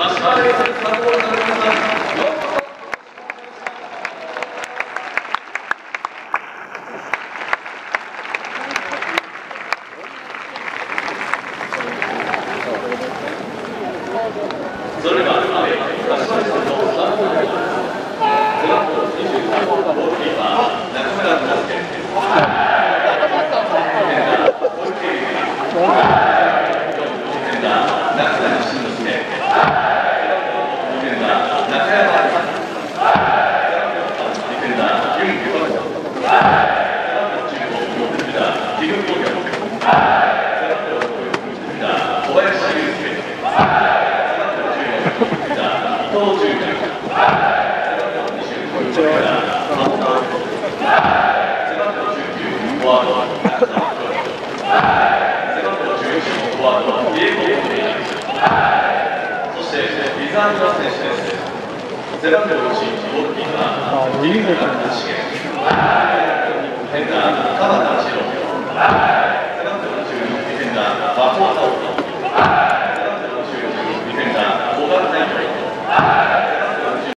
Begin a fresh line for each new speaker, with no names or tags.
柏レイズサポーターの皆さん、ようこそ。それでは柏レイズのサポーター背番号23ゴールキーパー中村康介、ディフェンダー小池優也、ディフェンダー中谷慎之介、ディフェンダー中山明、ディフェンダーユン・ユバコ、背番号15ミッドフィルダーティム・コリャン、背番号6ミッドフィルダー小林祐介、背番号14ミッドフィルダー伊藤純也、背番号20ミッドフィルダー佐野直人、背番号19フォワード中田浩二、背番号11フォワードディエゴ・コンティ、そしてリザーブの選手です。背番号1ゴールキーパー、杉村和重、ディフェンダー川田